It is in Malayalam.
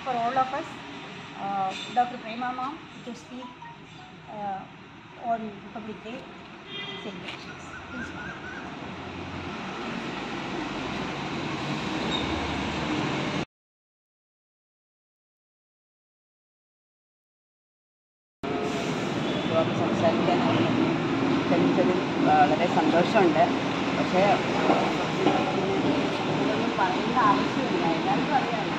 for all of us, Dr. Prema Ma'am, to speak on Republic Day celebrations. Please, ma'am. സംസാരിക്കാനായി ക്ഷണിച്ചതിൽ വളരെ സന്തോഷമുണ്ട്. പക്ഷേ ഇതൊന്നും പറയേണ്ട ആവശ്യമില്ല, എല്ലാവർക്കും അറിയാം.